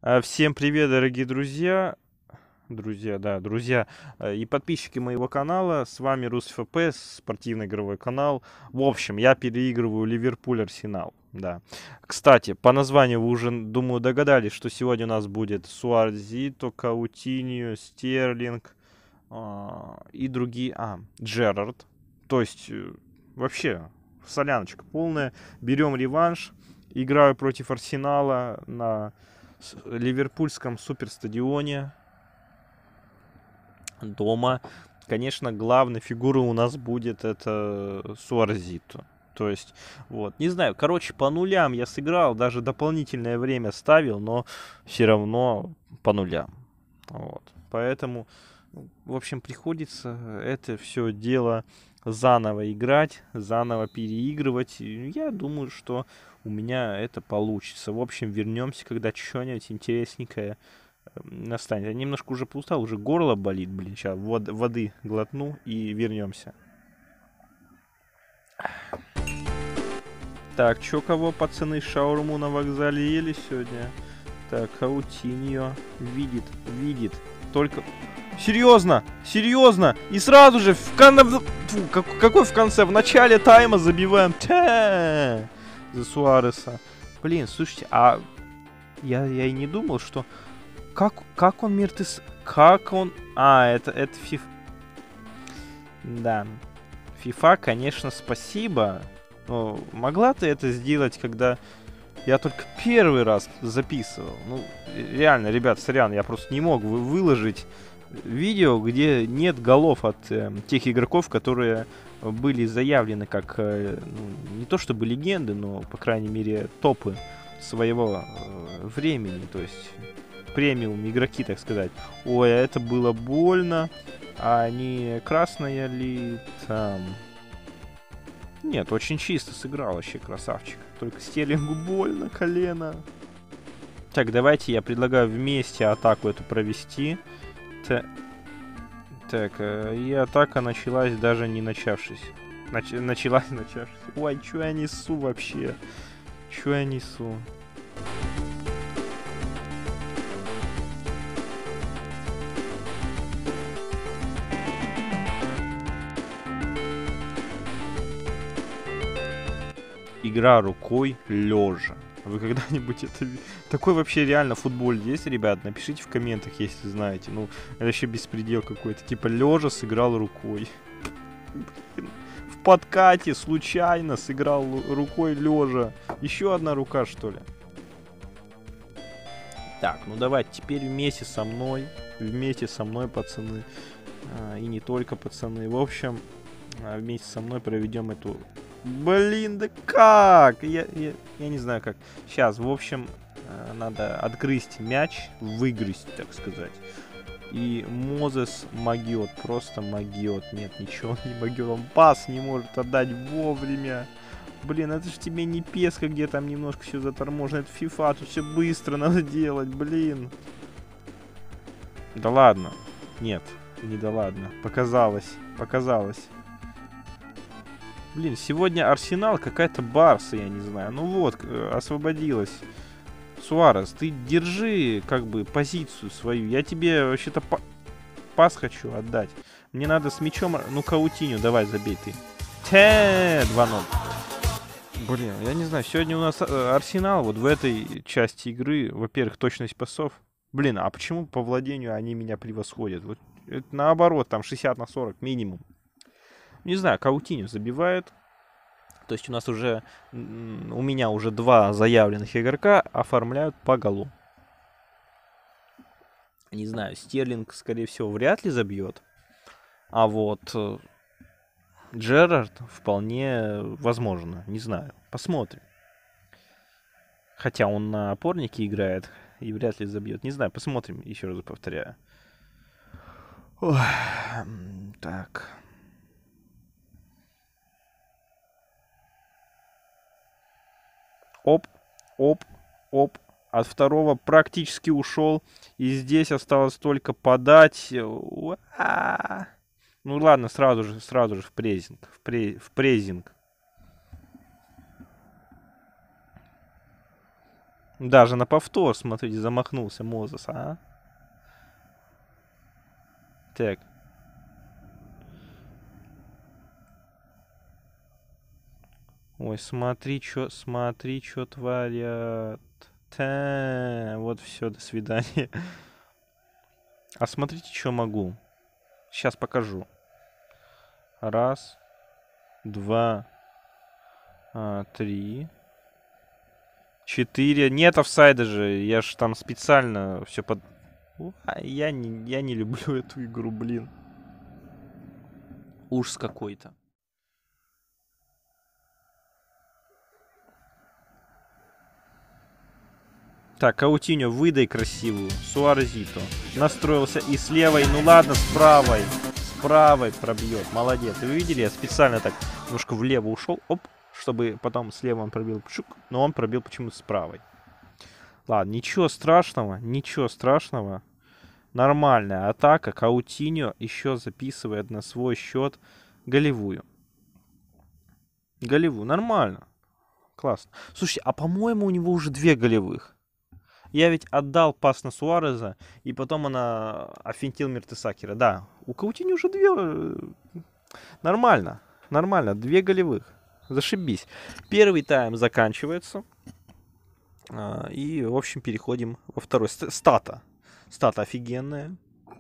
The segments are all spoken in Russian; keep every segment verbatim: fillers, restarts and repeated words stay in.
А, Всем привет, дорогие друзья. Друзья, да, друзья э, и подписчики моего канала. С вами РусФП, спортивный игровой канал. В общем, я переигрываю Ливерпуль-Арсенал. Да. Кстати, по названию вы уже, думаю, догадались, что сегодня у нас будет Суарзито, Каутиньо, Стерлинг а, и другие... А, Джерард. То есть, э, вообще, соляночка полная. Берем реванш. Играю против Арсенала на с- ливерпульском суперстадионе дома. Конечно, главной фигурой у нас будет это Суарзито. То есть, вот, не знаю, короче, по нулям я сыграл, даже дополнительное время ставил, но все равно по нулям. Вот. Поэтому, ну, в общем, приходится это все дело заново играть, заново переигрывать. И я думаю, что у меня это получится. В общем, вернемся, когда что-нибудь интересненькое м, настанет. Я немножко уже поустал, уже горло болит, блин. Сейчас вод- воды глотну и вернемся. Так, чё кого, пацаны, шаурму на вокзале ели сегодня? Так, Каутиньо видит, видит. Только... Серьезно, серьезно. И сразу же в кон... Фу, как- какой в конце? В начале тайма забиваем. Та! За Суареса. Блин, слушайте, а я, я и не думал, что... Как, как он мертвец... Как он... А, это, это фиф... Да. FIFA, конечно, спасибо. Но могла ты это сделать, когда я только первый раз записывал? Ну, реально, ребят, сорян, я просто не мог вы- выложить видео, где нет голов от э, тех игроков, которые были заявлены как, э, ну, не то чтобы легенды, но, по крайней мере, топы своего э, времени, то есть премиум игроки, так сказать. Ой, а это было больно, а не красная ли там... Нет, очень чисто сыграл вообще, красавчик. Только Стерлингу больно, колено. Так, давайте я предлагаю вместе атаку эту провести. Та- Так, э, и атака началась даже не начавшись. Нач- началась начавшись. Ой, чё я несу вообще? Чё я несу? Игра рукой лежа. Вы когда-нибудь это... ви- Такой вообще реально футбол есть, ребят? Напишите в комментах, если знаете. Ну, это вообще беспредел какой-то. Типа лежа сыграл рукой. Блин. В подкате случайно сыграл лу- рукой лежа. Еще одна рука, что ли? Так, ну давайте теперь вместе со мной. Вместе со мной, пацаны. А, и не только пацаны. В общем, а, вместе со мной проведем эту... Блин, да как? Я, я, я не знаю как. Сейчас, в общем, а, надо отгрызть мяч, выгрызть, так сказать. И Мозес могет, просто могет. Нет, ничего он не могет. Он пас не может отдать вовремя. Блин, это же тебе не песка, где там немножко все заторможено. Это фифа, тут все быстро надо делать, блин. Да ладно. Нет, не да ладно. Показалось, показалось. Блин, сегодня Арсенал какая-то Барса, я не знаю. Ну вот, э, освободилась. Суарес, ты держи, как бы, позицию свою. Я тебе вообще-то па- пас хочу отдать. Мне надо с мячом... Ну, Каутиню, давай, забей ты. Те, два ноль. Блин, я не знаю, сегодня у нас э, Арсенал вот в этой части игры, во-первых, точность пасов. Блин, а почему по владению они меня превосходят? Вот это наоборот, там шестьдесят на сорок минимум. Не знаю, Каутиню забивает. То есть у нас уже, м, у меня уже два заявленных игрока оформляют по голу. Не знаю, Стерлинг, скорее всего, вряд ли забьет. А вот э, Джерард вполне возможно. Не знаю. Посмотрим. Хотя он на опорнике играет и вряд ли забьет. Не знаю, посмотрим, еще раз повторяю. Ой, м, так. Оп, оп, оп. От второго практически ушел. И здесь осталось только подать. Уа. Ну ладно, сразу же, сразу же в презинг. В, пре- в презинг. Даже на повтор, смотрите, замахнулся Мозес, а? Так. Ой, смотри, что, смотри, что творят. Та, вот все, до свидания. А смотрите, что могу. Сейчас покажу. Раз, два, а, три, четыре. Нет офсайда же. Я ж там специально все под... А, я не, я не люблю эту игру, блин. Ужас какой-то. Так, Каутиньо, выдай красивую. Суарезито. Настроился и с левой, ну ладно, с правой. С правой пробьет. Молодец. Вы видели, я специально так немножко влево ушел. Оп, чтобы потом слева он пробил. Пшук, но он пробил почему-то с правой. Ладно, ничего страшного. Ничего страшного. Нормальная атака. Каутиньо еще записывает на свой счет голевую. Голевую. Нормально. Классно. Слушайте, а по-моему у него уже две голевых. Я ведь отдал пас на Суареза, и потом она офинтил Мертесакера. Да, у Каутини уже две... Нормально, нормально, две голевых. Зашибись. Первый тайм заканчивается. И, в общем, переходим во второй. Стата. Стата офигенная.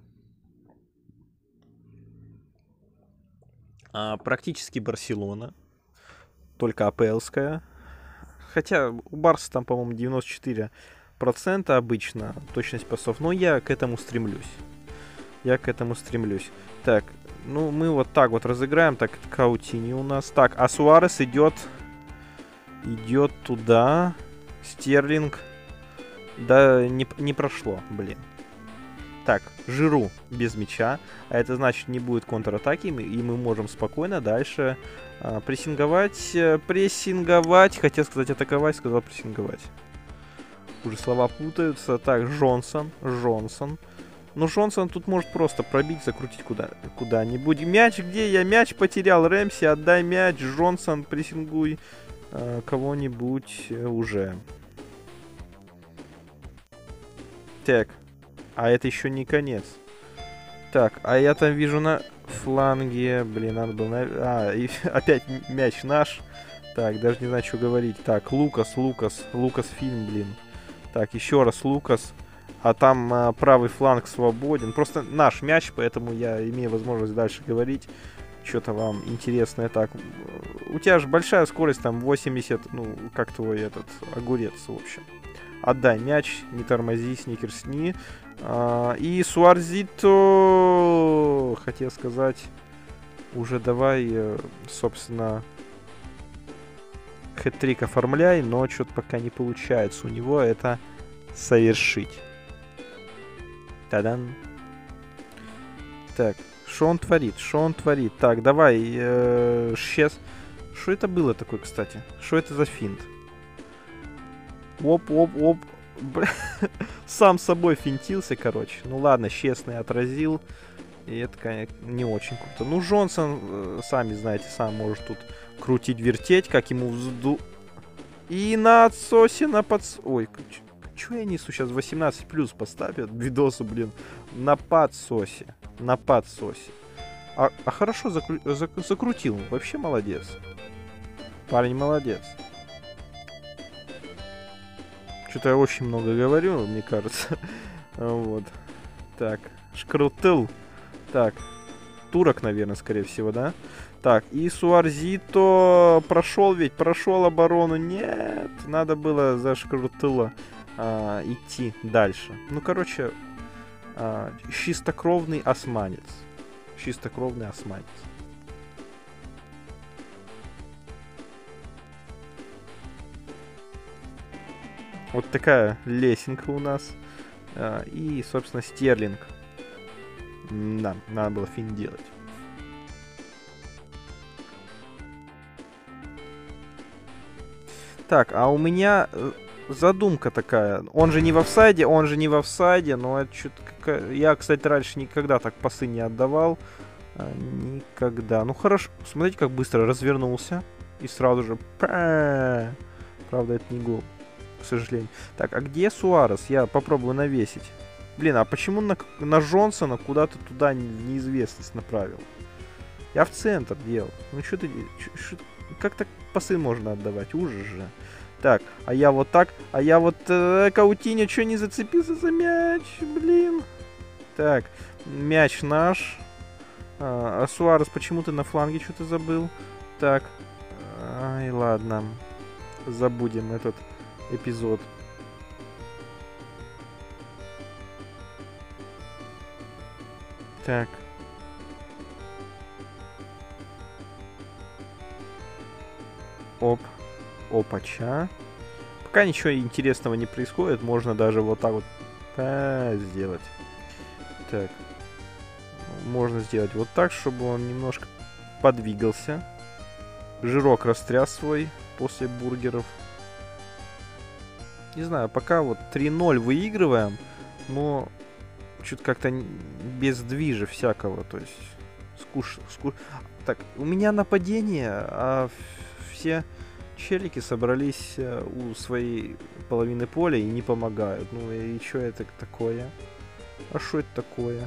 Практически Барселона. Только АПЛская. Хотя у Барса там, по-моему, девяносто четыре процента обычно точность пасов, но я к этому стремлюсь. Я к этому стремлюсь. Так, ну мы вот так вот разыграем. Так, Каутини у нас. Так, а Суарес идет... Идет туда. Стерлинг. Да, не, не прошло, блин. Так, Жиру без мяча. А это значит, не будет контратаки, и мы можем спокойно дальше а, прессинговать. Прессинговать. Хотел сказать атаковать, сказал прессинговать. Уже слова путаются. Так, Джонсон. Джонсон. Ну, Джонсон тут может просто пробить, закрутить куда, куда-нибудь. Мяч где? Я мяч потерял. Рэмси, отдай мяч. Джонсон, прессингуй э, кого-нибудь э, уже. Так. А это еще не конец. Так, а я там вижу на фланге... Блин, надо было... На... А, и опять мяч наш. Так, даже не знаю, что говорить. Так, Лукас, Лукас. Лукас фильм, блин. Так, еще раз Лукас. А там а, правый фланг свободен. Просто наш мяч, поэтому я имею возможность дальше говорить. Что-то вам интересное. Так, у тебя же большая скорость, там восемьдесят, ну, как твой этот огурец, в общем. Отдай мяч, не тормози, сникерсни. А, и Суарезито, хотел сказать, уже давай, собственно, хэт-трик оформляй, но что-то пока не получается у него это совершить. Тадан. Так, что он творит? Что он творит? Так, давай, э, сейчас. Что это было такое, кстати? Что это за финт? Оп-оп-оп. Сам собой финтился, короче. Ну ладно, честный отразил. И это, конечно, не очень круто. Ну, Джонсон, э, сами знаете, сам может тут крутить, вертеть, как ему взду... И на отсосе, на подс... Ой, чё я несу? Сейчас восемнадцать плюс поставят видосу, блин. На подсосе. На подсосе. А, а хорошо закру... зак... закрутил. Вообще молодец. Парень молодец. Что-то я очень много говорю, мне кажется. Вот. Так. Шкрутыл. Так. Турок, наверное, скорее всего, да? Так, и Суарезито прошел ведь, прошел оборону. Нет, надо было за Шкрутыла а, идти дальше. Ну, короче, а, чистокровный османец. Чистокровный османец. Вот такая лесенка у нас. А, и, собственно, Стерлинг. Да, надо было фин делать. Так, а у меня задумка такая. Он же не в офсайде, он же не в офсайде, но это что-то какая... Я, кстати, раньше никогда так пасы не отдавал. А, никогда. Ну хорошо, смотрите, как быстро развернулся. И сразу же... Правда, это не гол. к сожалению. Так, а где Суарес? Я попробую навесить. Блин, а почему на, на Джонсона куда-то туда неизвестность направил? Я в центр делал. Ну что ты... Чё, как так пасы можно отдавать? Ужас же. Так, а я вот так, а я вот... Э, Каутиньо, что не зацепился за мяч? Блин. Так, мяч наш. А, а Суарес, почему ты на фланге что-то забыл? Так. Ай, ладно. Забудем этот эпизод. Так. Оп. Опача. Пока ничего интересного не происходит, можно даже вот так вот а, сделать. Так. Можно сделать вот так, чтобы он немножко подвигался. Жирок растряс свой после бургеров. Не знаю, пока вот три ноль выигрываем, но что-то как-то без движа всякого, то есть скуш, скуш... Так, у меня нападение, а все челики собрались у своей половины поля и не помогают. Ну и что это такое? А что это такое?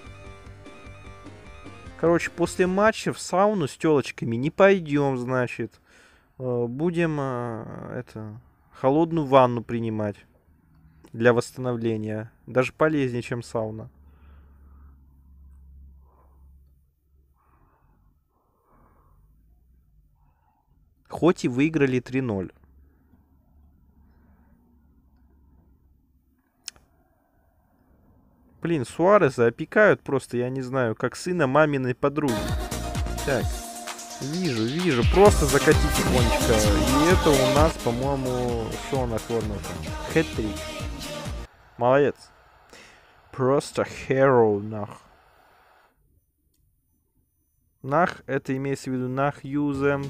Короче, после матча в сауну с телочками не пойдем, значит. Будем это холодную ванну принимать для восстановления. Даже полезнее, чем сауна. Хоть и выиграли три ноль. Блин, Суареса опекают просто, я не знаю, как сына маминой подруги. Так, вижу, вижу, просто закатить тихонечко. И это у нас, по-моему, что он оформил-то? Хэт-трик. Молодец. Просто hero, нах. Нах, это имеется в виду нах юзем.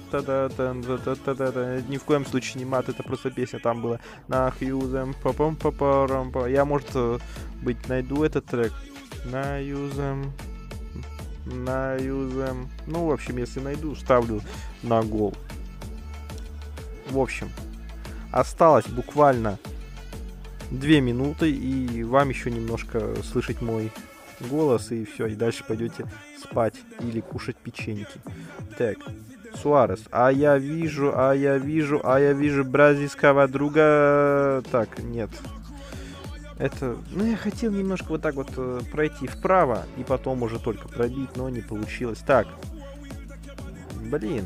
Ни в коем случае не мат, это просто песня там была. Нах юзем. Папам папарам. Я, может быть, найду этот трек. На юзем. На юзем. Ну, в общем, если найду, ставлю на гол. В общем, осталось буквально две минуты, и вам еще немножко слышать мой голос, и все, и дальше пойдете спать или кушать печеньки. Так, Суарес. А я вижу, а я вижу, а я вижу бразильского друга. Так, нет. Это, ну, я хотел немножко вот так вот э, пройти вправо, и потом уже только пробить, но не получилось. Так. Блин.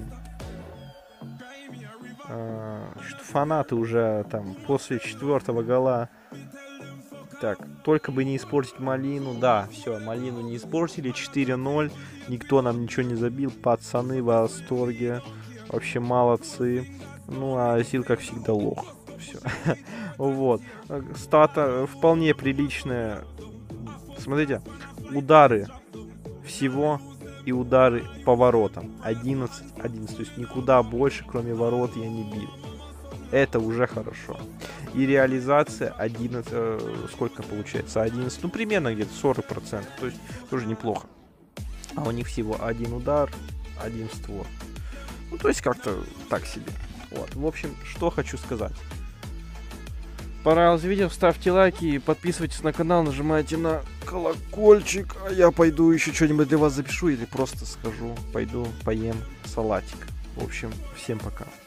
А, что фанаты уже там после четвертого гола. Так, только бы не испортить малину. Да, все, малину не испортили. четыре ноль. Никто нам ничего не забил. Пацаны в восторге. Вообще молодцы. Ну, а Азил, как всегда, лох. Все. Вот. Стата вполне приличная. Смотрите. Удары всего и удары по воротам. одиннадцать одиннадцать. То есть никуда больше, кроме ворот, я не бил. Это уже хорошо. И реализация одиннадцать, э, сколько получается? одиннадцать, ну примерно где-то сорок процентов. То есть тоже неплохо. А у них всего один удар, один створ. Ну то есть как-то так себе. Вот. В общем, что хочу сказать. Понравилось видео, ставьте лайки, подписывайтесь на канал, нажимайте на колокольчик. А я пойду еще что-нибудь для вас запишу или просто схожу, пойду поем салатик. В общем, всем пока.